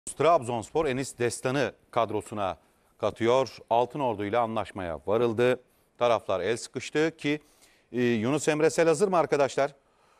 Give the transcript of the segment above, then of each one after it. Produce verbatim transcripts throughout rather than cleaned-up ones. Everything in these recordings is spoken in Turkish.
Trabzonspor Enis Destan'ı kadrosuna katıyor. Altınordu ile anlaşmaya varıldı. Taraflar el sıkıştı ki e, Yunus Emre Sel hazır mı arkadaşlar?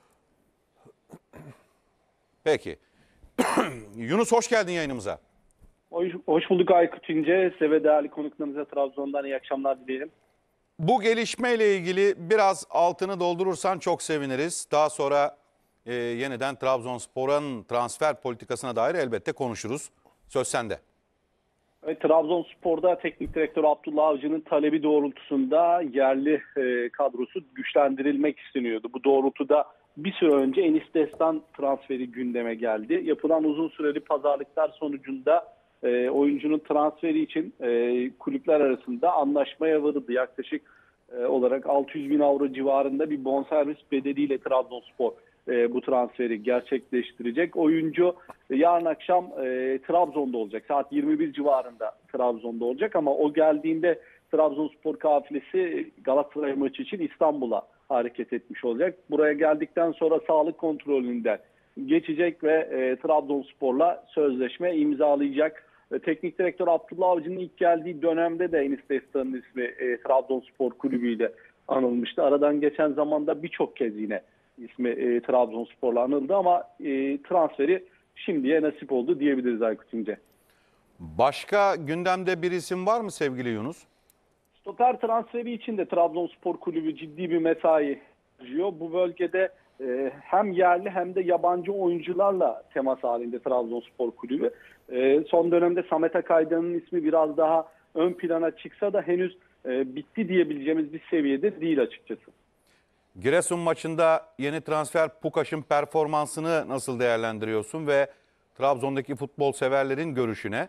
Peki. Yunus hoş geldin yayınımıza. Hoş, hoş bulduk Aykut İnce. Size ve değerli konuklarınıza Trabzon'dan iyi akşamlar dileyelim. Bu gelişmeyle ilgili biraz altını doldurursan çok seviniriz. Daha sonra e, yeniden Trabzonspor'un transfer politikasına dair elbette konuşuruz. Söz sende. Evet, Trabzonspor'da teknik direktör Abdullah Avcı'nın talebi doğrultusunda yerli e, kadrosu güçlendirilmek isteniyordu. Bu doğrultuda bir süre önce Enis Destan transferi gündeme geldi. Yapılan uzun süreli pazarlıklar sonucunda e, oyuncunun transferi için e, kulüpler arasında anlaşmaya varıldı. Yaklaşık e, olarak altı yüz bin avro civarında bir bonservis bedeliyle Trabzonspor E, bu transferi gerçekleştirecek. Oyuncu e, yarın akşam e, Trabzon'da olacak. Saat yirmi bir civarında Trabzon'da olacak ama o geldiğinde Trabzonspor kafilesi Galatasaray maçı için İstanbul'a hareket etmiş olacak. Buraya geldikten sonra sağlık kontrolünden geçecek ve e, Trabzonspor'la sözleşme imzalayacak. E, teknik direktör Abdullah Avcı'nın ilk geldiği dönemde de Enis Destan'ın ismi e, Trabzonspor kulübüyle anılmıştı. Aradan geçen zamanda birçok kez yine ismi e, Trabzonspor'la anıldı ama e, transferi şimdiye nasip oldu diyebiliriz Aykut İnce. Başka gündemde bir isim var mı sevgili Yunus? Stoper transferi için de Trabzonspor kulübü ciddi bir mesai harcıyor. Bu bölgede e, hem yerli hem de yabancı oyuncularla temas halinde Trabzonspor kulübü. E, son dönemde Samet Akaydın'ın ismi biraz daha ön plana çıksa da henüz e, bitti diyebileceğimiz bir seviyede değil açıkçası. Giresun maçında yeni transfer Pukaş'ın performansını nasıl değerlendiriyorsun ve Trabzon'daki futbol severlerin görüşüne?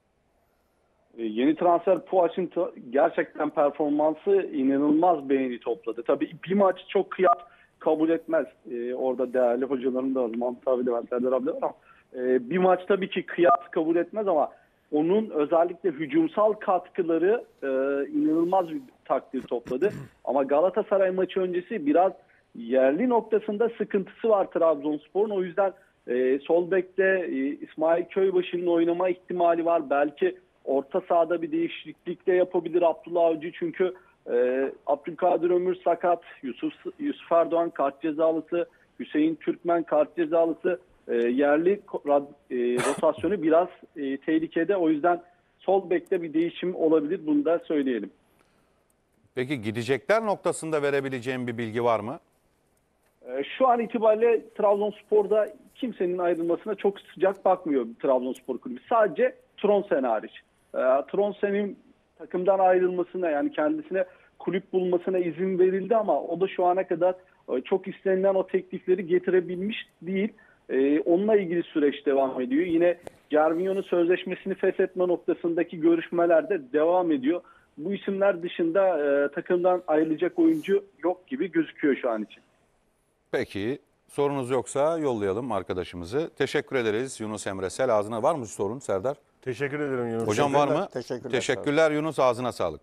Yeni transfer Pukaş'ın gerçekten performansı inanılmaz beğeni topladı. Tabii bir maç çok kıyas kabul etmez. Ee, orada değerli hocalarım da var. Mahmut abi de var, Serdar abi de var ama e, bir maç tabii ki kıyas kabul etmez ama onun özellikle hücumsal katkıları e, inanılmaz bir takdir topladı. Ama Galatasaray maçı öncesi biraz yerli noktasında sıkıntısı var Trabzonspor'un. O yüzden e, sol bekte e, İsmail Köybaşı'nın oynama ihtimali var. Belki orta sahada bir değişiklik de yapabilir Abdullah Avcı. Çünkü e, Abdülkadir Ömür sakat, Yusuf, Yusuf Erdoğan kart cezalısı, Hüseyin Türkmen kart cezalısı. E, yerli e, rotasyonu biraz e, tehlikede. O yüzden sol bekte bir değişim olabilir. Bunu da söyleyelim. Peki gidecekler noktasında verebileceğim bir bilgi var mı? E, şu an itibariyle Trabzonspor'da kimsenin ayrılmasına çok sıcak bakmıyor Trabzonspor kulübü. Sadece Tronsen hariç. E, Tronsen'in takımdan ayrılmasına, yani kendisine kulüp bulmasına izin verildi ama o da şu ana kadar e, çok istenilen o teklifleri getirebilmiş değil. Ee, onunla ilgili süreç devam ediyor. Yine Gervinho'nun sözleşmesini feshetme noktasındaki görüşmeler de devam ediyor. Bu isimler dışında e, takımdan ayrılacak oyuncu yok gibi gözüküyor şu an için. Peki sorunuz yoksa yollayalım arkadaşımızı. Teşekkür ederiz Yunus Emre Sel. Ağzına var mı sorun Serdar? Teşekkür ederim Yunus. Hocam var mı? Teşekkürler. Teşekkürler Yunus, ağzına sağlık.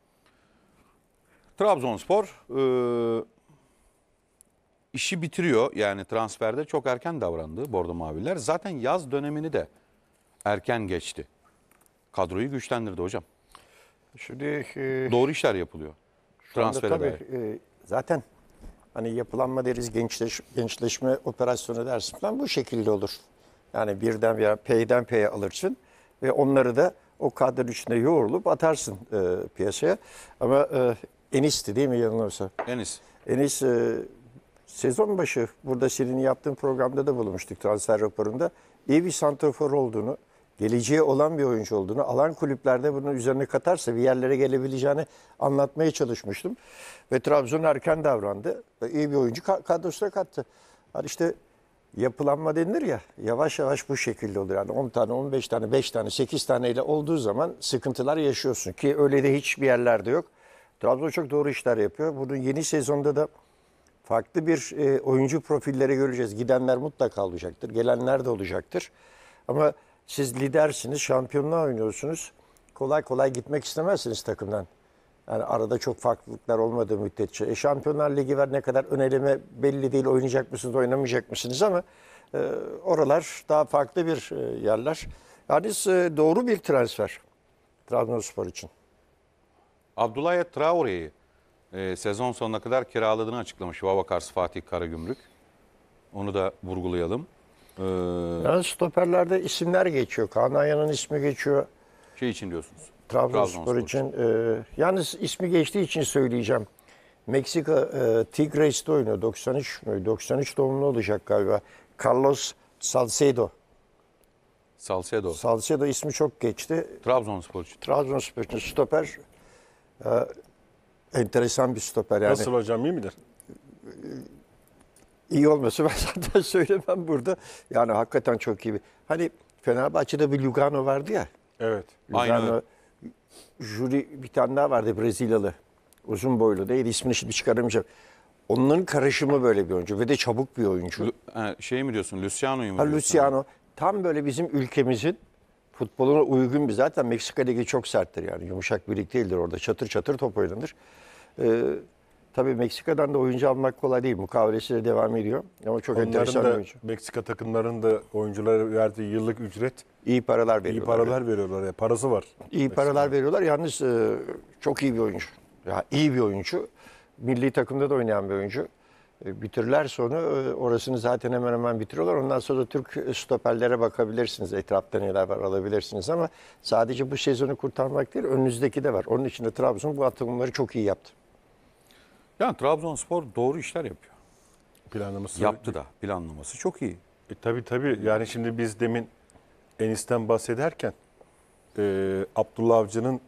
Trabzonspor e, işi bitiriyor, yani transferde çok erken davrandı Bordo Maviler. Zaten yaz dönemini de erken geçti. Kadroyu güçlendirdi hocam. Şimdi e, Doğru işler yapılıyor. Transfere tabii dair. e, zaten hani yapılanma deriz, gençleş, gençleşme operasyonu dersin falan, bu şekilde olur. Yani birden veya P'den P'ye alırsın ve onları da o kadro içinde yoğrulup atarsın e, piyasaya. Ama e, Enis'ti değil mi yanılmıyorsa? Enis. Enis e, sezon başı burada senin yaptığın programda da bulmuştuk, transfer raporunda. İyi bir santrafor olduğunu, geleceği olan bir oyuncu olduğunu, alan kulüplerde bunun üzerine katarsa bir yerlere gelebileceğini anlatmaya çalışmıştım. Ve Trabzon erken davrandı ve iyi bir oyuncu kadrosuna kattı. Hani işte yapılanma denilir ya, yavaş yavaş bu şekilde olur. Yani on tane, on beş tane, beş tane, sekiz tane ile olduğu zaman sıkıntılar yaşıyorsun ki öyle de hiçbir yerlerde yok. Trabzon çok doğru işler yapıyor. Bunun yeni sezonda da farklı bir e, oyuncu profilleri göreceğiz. Gidenler mutlaka olacaktır. Gelenler de olacaktır. Ama siz lidersiniz, şampiyonluğa oynuyorsunuz. Kolay kolay gitmek istemezsiniz takımdan. Yani arada çok farklılıklar olmadığı müddetçe. E, Şampiyonlar Ligi var, ne kadar ön eleme belli değil. Oynayacak mısınız, oynamayacak mısınız ama e, oralar daha farklı bir e, yerler. Yani e, doğru bir transfer Trabzonspor için. Abdullah Traore'yi e, sezon sonuna kadar kiraladığını açıklamış Vavakars Fatih Karagümrük. Onu da vurgulayalım. Ee, Yani stoperlerde isimler geçiyor. Kaan Ayhan'ın ismi geçiyor. şey için diyorsunuz. Trabzonspor için. E, yalnız ismi geçtiği için söyleyeceğim. Meksika e, Tigres'te oynuyor. doksan üç mü? doksan üç doğumlu olacak galiba. Carlos Salcedo. Salcedo. Salcedo ismi çok geçti. Trabzonspor için. Trabzonspor için stoper. E, enteresan bir stoper yani. Nasıl hocam, iyi midir? İyi olması ben zaten söylemem burada. Yani hakikaten çok iyi bir. Hani Fenerbahçe'de bir Lugano vardı ya. Evet. Aynen Lugano, öyle. Juri bir tane daha vardı Brezilyalı. Uzun boylu değil. İsmini şimdi çıkaramayacağım. Onların karışımı böyle bir oyuncu ve de çabuk bir oyuncu. Lu- ha, şey mi diyorsun? Luciano'yu mu Ha, diyorsun? Luciano tam böyle bizim ülkemizin futboluna uygun bir. Zaten Meksika Ligi çok serttir yani. Yumuşak bir lig değildir orada. Çatır çatır top oynanır. Ee, tabii Meksika'dan da oyuncu almak kolay değil. Mukavelesi de devam ediyor. Ama çok enteresan Onların bir da oyuncu. Meksika takımlarının da oyunculara verdiği yıllık ücret, İyi paralar iyi veriyorlar. paralar veriyorlar. Ya. Parası var. İyi paralar veriyorlar. Yalnız e, çok iyi bir oyuncu. Ya iyi bir oyuncu. Milli takımda da oynayan bir oyuncu. E, bitirirler sonra e, orasını zaten hemen hemen bitiriyorlar. Ondan sonra da Türk stoperlere bakabilirsiniz. Etrafta neler var alabilirsiniz ama sadece bu sezonu kurtarmak değil, önünüzdeki de var. Onun için de Trabzon bu atılımları çok iyi yaptı. Yani Trabzonspor doğru işler yapıyor. Planlaması. Yaptı da. Planlaması çok iyi. E, tabii tabii. Yani şimdi biz demin Enis'ten bahsederken e, Abdullah Avcı'nın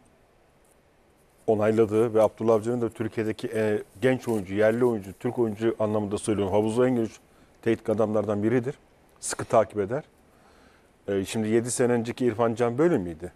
onayladığı ve Abdullah Avcı'nın da Türkiye'deki e, genç oyuncu, yerli oyuncu, Türk oyuncu anlamında söylüyorum. Havuzda en genç teknik adamlardan biridir. Sıkı takip eder. E, şimdi yedi sene önceki İrfan Can böyle miydi?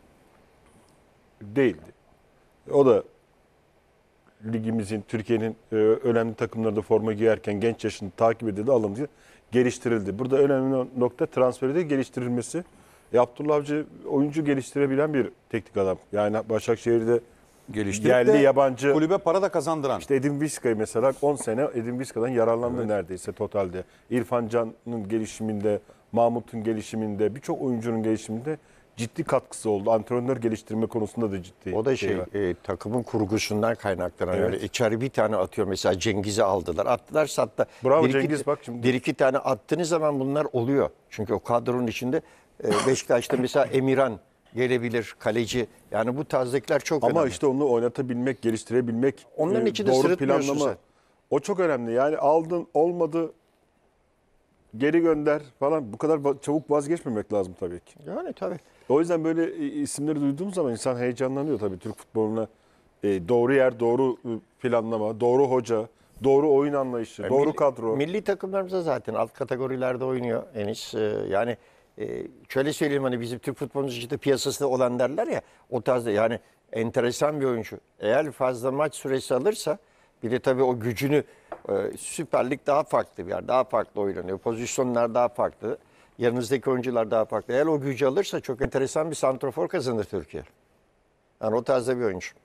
Değildi. O da ligimizin, Türkiye'nin e, önemli takımlarında forma giyerken genç yaşında takip edildi, alındı, geliştirildi. Burada önemli nokta transferi de geliştirilmesi. E, Abdullah Avcı oyuncu geliştirebilen bir teknik adam. Yani Başakşehir'de Geliştirip yerli, de yabancı. kulübe para da kazandıran. İşte Edin Vizca'yı mesela on sene Edin Vizca'dan yararlandı evet. neredeyse totalde. İrfan Can'ın gelişiminde, Mahmut'un gelişiminde, birçok oyuncunun gelişiminde ciddi katkısı oldu. Antrenör geliştirme konusunda da ciddi. O da şey, şey var. e, takımın kurgusundan kaynaklanan Evet. öyle. İçeri bir tane atıyor mesela Cengiz'i aldılar. Attılar sattı. Bravo Bir iki- Cengiz, bak şimdi. Bir iki tane attığınız zaman bunlar oluyor. Çünkü o kadronun içinde e, Beşiktaş'ta mesela Emirhan gelebilir, kaleci. Yani bu tarzdakiler çok Ama önemli. işte onu oynatabilmek, geliştirebilmek, Onların e, içinde doğru sırıtmıyorsun planlama. sen. O çok önemli. Yani aldın, olmadı, geri gönder falan. Bu kadar va- çabuk vazgeçmemek lazım tabii ki. Yani tabii. O yüzden böyle e, isimleri duyduğum zaman insan heyecanlanıyor tabii Türk futboluna. E, doğru yer, doğru e, planlama, doğru hoca, doğru oyun anlayışı, E, doğru milli- kadro. Milli takımlarımızda zaten alt kategorilerde oynuyor Enis. Ee, yani e, şöyle söyleyeyim hani bizim Türk futbolumuz işte piyasasında olan derler ya o tarzda yani enteresan bir oyuncu. Eğer fazla maç süresi alırsa bir de tabii o gücünü e, Süper Lig daha farklı bir yer. Daha farklı oynanıyor. Pozisyonlar daha farklı. Yanınızdaki oyuncular daha farklı. Eğer o gücü alırsa çok enteresan bir santrafor kazanır Türkiye. Yani o tarzda bir oyuncu.